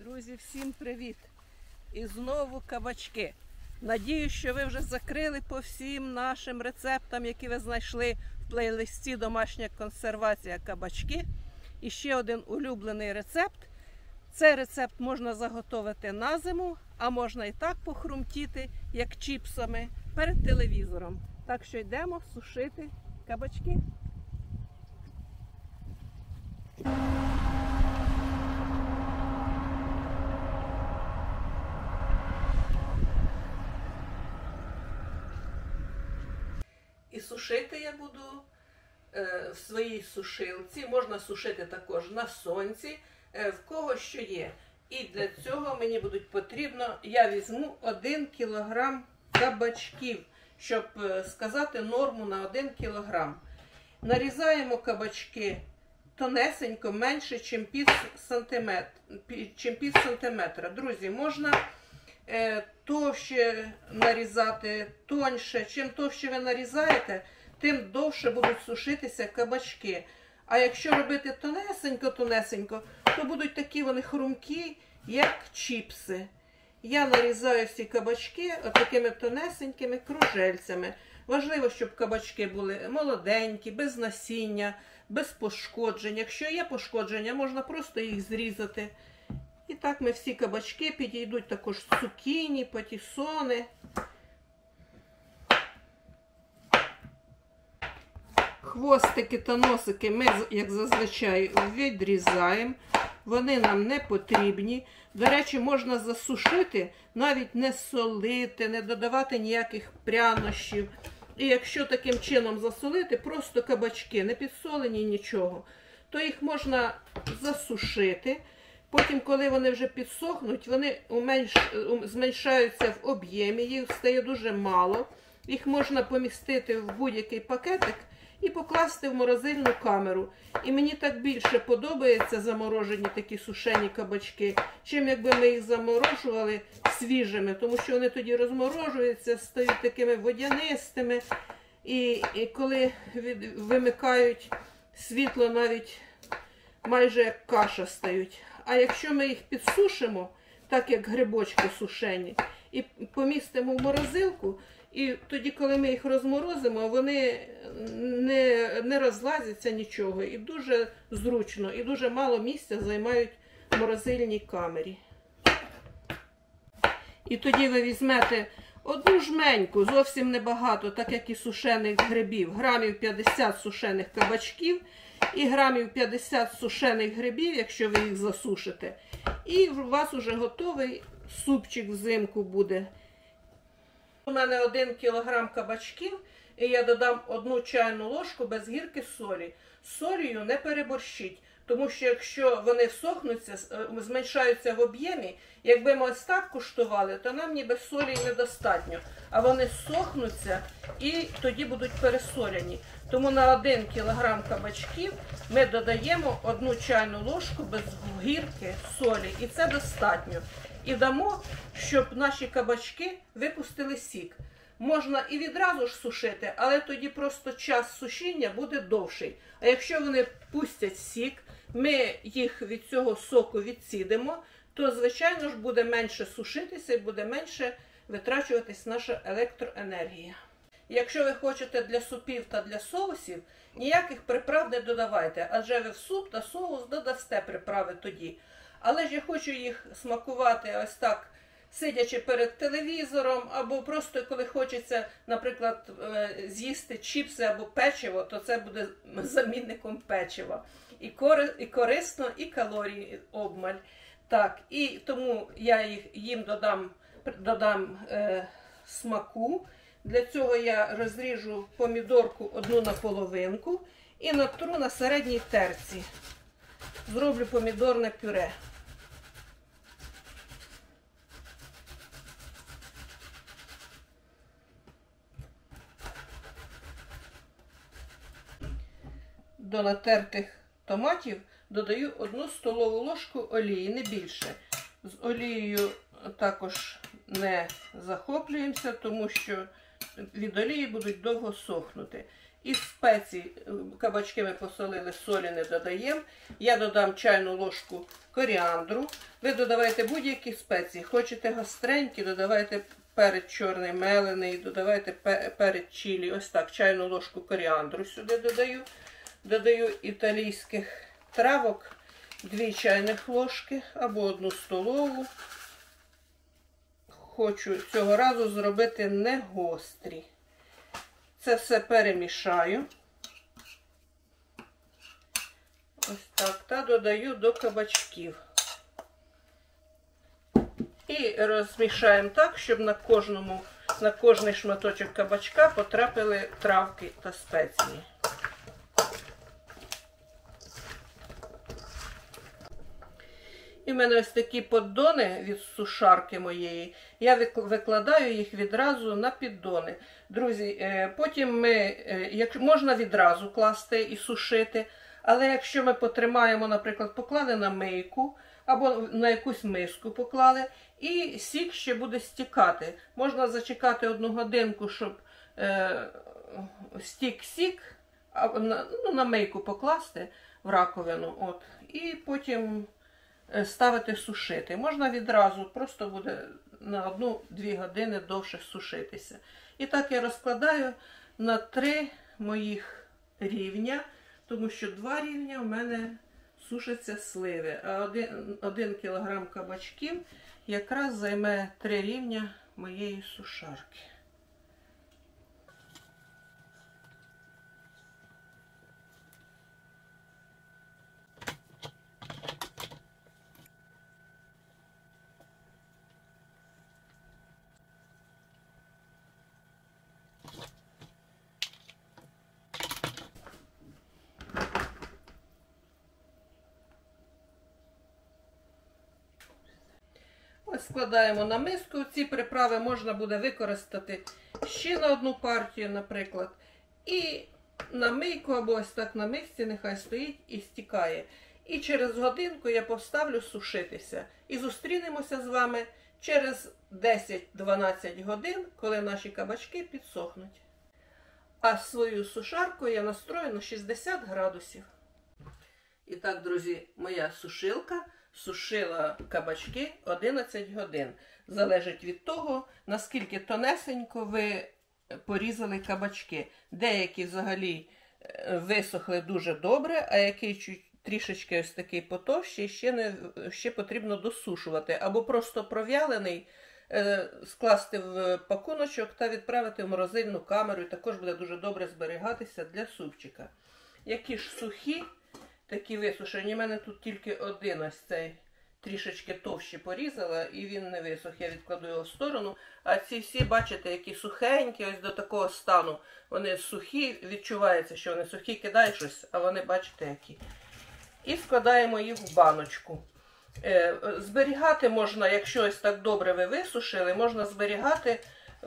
Друзі, всім привіт! І знову кабачки. Надію, що ви вже закрили по всім нашим рецептам, які ви знайшли в плейлисті «Домашня консервація кабачки». І ще один улюблений рецепт. Цей рецепт можна заготовити на зиму, а можна і так похрумтіти, як чіпсами, перед телевізором. Так що йдемо сушити кабачки. І сушити я буду в своїй сушилці. Можна сушити також на сонці, в кого що є. І для цього мені будуть потрібно, я візьму 1 кг кабачків, щоб сказати норму на 1 кг. Нарізаємо кабачки тонесенько, менше, ніж пів сантиметра. Друзі, можна товще нарізати, тоньше. Чим товще ви нарізаєте, тим довше будуть сушитися кабачки. А якщо робити тонесенько, то будуть такі вони хрумкі, як чіпси. Я нарізаю ці кабачки отакими тонесенькими кружельцями. Важливо, щоб кабачки були молоденькі, без насіння, без пошкоджень. Якщо є пошкодження, можна просто їх зрізати. І так ми всі кабачки, підійдуть також цукіні, патісони. Хвостики та носики ми, як зазвичай, відрізаємо. Вони нам не потрібні. До речі, можна засушити, навіть не солити, не додавати ніяких прянощів. І якщо таким чином засолити, просто кабачки, не підсолені нічого, то їх можна засушити. Потім, коли вони вже підсохнуть, вони зменшаються в об'ємі, їх стає дуже мало. Їх можна помістити в будь-який пакетик і покласти в морозильну камеру. І мені так більше подобаються заморожені такі сушені кабачки, чим якби ми їх заморожували свіжими, тому що вони тоді розморожуються, стають такими водянистими. І коли вимикають світло, навіть майже як каша стають. А якщо ми їх підсушимо, так як грибочки сушені, і помістимо в морозилку, і тоді, коли ми їх розморозимо, вони не розлазяться нічого. І дуже зручно, і дуже мало місця займають в морозильній камері. І тоді ви візьмете одну жменьку, зовсім небагато, так як і сушених грибів, грамів 50 сушених кабачків, і грамів 50 сушених грибів, якщо ви їх засушите. І у вас вже готовий супчик взимку буде. У мене 1 кг кабачків, і я додам 1 чайну ложку без гірки солі. З солею не переборщіть, тому що якщо вони всохнуться, зменшаються в об'ємі, якби ми ось так куштували, то нам ніби солі недостатньо. А вони сохнуться і тоді будуть пересолені. Тому на 1 кг кабачків ми додаємо 1 чайну ложку без гірки солі. І це достатньо. І дамо, щоб наші кабачки випустили сік. Можна і відразу ж сушити, але тоді просто час сушіння буде довший. А якщо вони пустять сік, ми їх від цього соку відсідимо, то, звичайно ж, буде менше сушитися і буде менше витрачуватись наша електроенергія. Якщо ви хочете для супів та для соусів, ніяких приправ не додавайте, адже ви в суп та соус додасте приправи тоді. Але ж я хочу їх смакувати ось так, сидячи перед телевізором, або просто коли хочеться, наприклад, з'їсти чіпси або печиво, то це буде замінником печива. І корисно, і калорій обмаль. Так, і тому я їм додам смаку. Для цього я розріжу помідорку одну на половинку і натру на середній терці. Зроблю помідорне пюре. До натертих томатів додаю 1 столову ложку олії, не більше. З олією також не захоплюємося, тому що від олії будуть довго сохнути. Із спецій кабачки ми посолили, солі не додаємо. Я додам чайну ложку коріандру. Ви додавайте будь-які спеції. Хочете гостренькі, додавайте перець чорний мелений, додавайте перець чилі. Ось так, чайну ложку коріандру сюди додаю. Додаю італійських травок 2 чайних ложки або 1 столову. Хочу цього разу зробити не гострі. Це все перемішаю. Ось так. Та додаю до кабачків. І розмішаємо так, щоб на кожний шматочок кабачка потрапили травки та спеції. І в мене ось такі поддони від сушарки моєї. Я викладаю їх відразу на піддони. Друзі, потім можна відразу класти і сушити, але якщо ми потримаємо, наприклад, поклали на мийку або на якусь миску поклали, і сік ще буде стікати. Можна зачекати 1 годинку, щоб стік сік, на мийку покласти в раковину, і потім ставити сушити. Можна відразу, просто буде на 1-2 години довше сушитися. І так я розкладаю на 3 моїх рівня, тому що 2 рівня в мене сушаться сливи, а 1 кілограм кабачків якраз займе 3 рівня моєї сушарки. Складаємо на миску. Ці приправи можна буде використати ще на 1 партію, наприклад. І на мийку або ось так на мисці нехай стоїть і стікає. І через годинку я поставлю сушитися. І зустрінемося з вами через 10-12 годин, коли наші кабачки підсохнуть. А свою сушарку я настрою на 60 градусів. І так, друзі, моя сушилка сушила кабачки 11 годин. Залежить від того, наскільки тонесенько ви порізали кабачки. Деякі взагалі висохли дуже добре, а який трішечки ось такий потовщий, ще потрібно досушувати. Або просто провялений, скласти в пакуночок та відправити в морозильну камеру. І також буде дуже добре зберігатися для супчика. Які ж сухі, такі висушені. У мене тут тільки один ось цей трішечки товще порізала, і він не висох. Я відкладу його в сторону. А ці всі, бачите, які сухенькі, ось до такого стану. Вони сухі, відчувається, що вони сухі, кидай щось, а вони, бачите, які. І складаємо їх в баночку. Зберігати можна, якщо ось так добре ви висушили, можна зберігати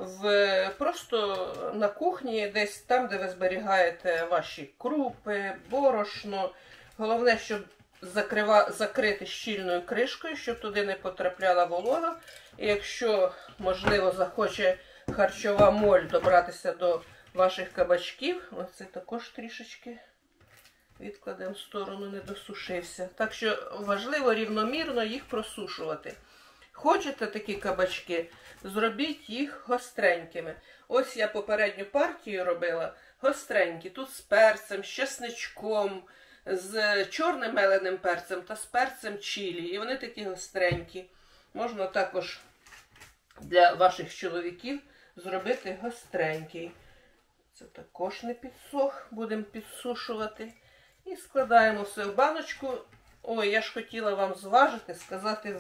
просто на кухні, десь там, де ви зберігаєте ваші крупи, борошно. Головне, щоб закрити щільною кришкою, щоб туди не потрапляла волога. І якщо, можливо, захоче харчова моль добратися до ваших кабачків, оце також трішечки відкладемо в сторону, не досушився. Так що важливо рівномірно їх просушувати. Хочете такі кабачки, зробіть їх гостренькими. Ось я попередню партію робила гостренькі. Тут з перцем, з чесничком, з чорним меленим перцем та з перцем чилі. І вони такі гостренькі. Можна також для ваших чоловіків зробити гостренький. Це також не підсох, будемо підсушувати. І складаємо все в баночку. Ой, я ж хотіла вам зважити, сказати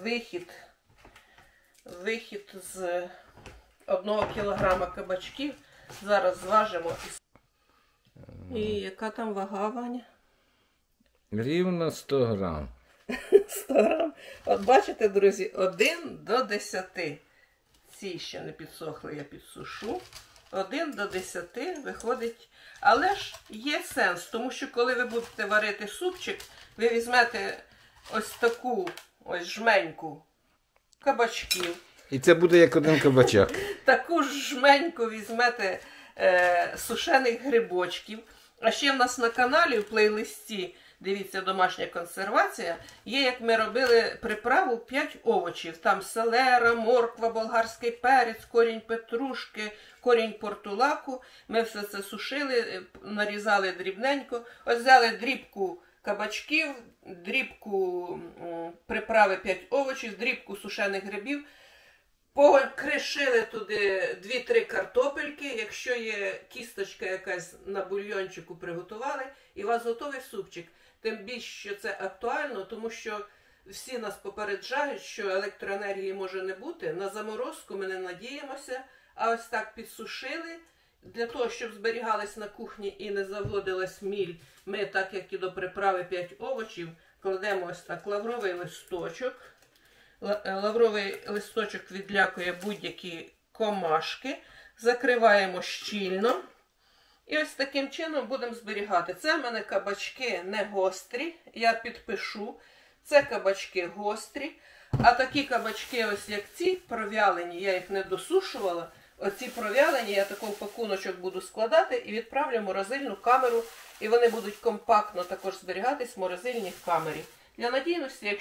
вихід з 1 кілограма кабачків. Зараз зважимо. І яка там вага, Ваня? Рівно 100 грам. 100 грам. От бачите, друзі, 1 до 10. Ці ще не підсохли, я підсушу. 1 до 10 виходить. Але ж є сенс, тому що коли ви будете варити супчик, ви візьмете ось таку ось жменьку кабачків. І це буде як 1 кабачок. Таку ж жменьку візьмете сушених грибочків. А ще в нас на каналі, в плейлисті, дивіться, домашня консервація, є, як ми робили приправу 5 овочів. Там селера, морква, болгарський перець, корінь петрушки, корінь портулаку. Ми все це сушили, нарізали дрібненько. Ось взяли дрібку кабачків, дрібку приправи 5 овочів, дрібку сушених грибів. Покришили туди 2-3 картопельки, якщо є кісточка якась на бульйончику приготували, і у вас готовий супчик. Тим більше, що це актуально, тому що всі нас попереджають, що електроенергії може не бути. На заморозку ми не надіємося, а ось так підсушили. Для того, щоб зберігалась на кухні і не заводилась міль, ми, так як і до приправи 5 овочів, кладемо ось так лавровий листочок. Лавровий листочок відлякує будь-які комашки. Закриваємо щільно. І ось таким чином будемо зберігати. Це в мене кабачки не гострі. Я підпишу. Це кабачки гострі. А такі кабачки, ось як ці, провялені, я їх не досушувала. Оці провялені я такий пакуночок буду складати і відправлю в морозильну камеру. І вони будуть компактно також зберігатись в морозильній камері. Для надійності,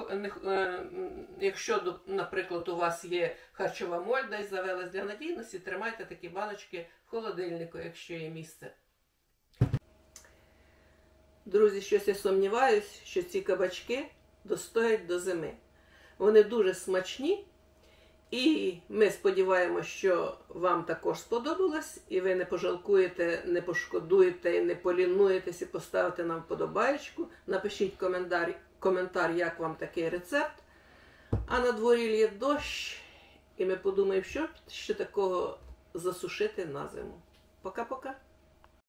якщо, наприклад, у вас є харчова моль, десь завелась, для надійності тримайте такі баночки в холодильнику, якщо є місце. Друзі, щось я сумніваюсь, що ці кабачки достоять до зими. Вони дуже смачні, і ми сподіваємося, що вам також сподобалось, і ви не пожалкуєте, не пошкодуєте, не полінуєтесь і поставите нам вподобаєчку. Напишіть коментар, як вам такий рецепт. А на дворі лє дощ, і ми подумаємо, що ще такого засушити на зиму. Пока-пока!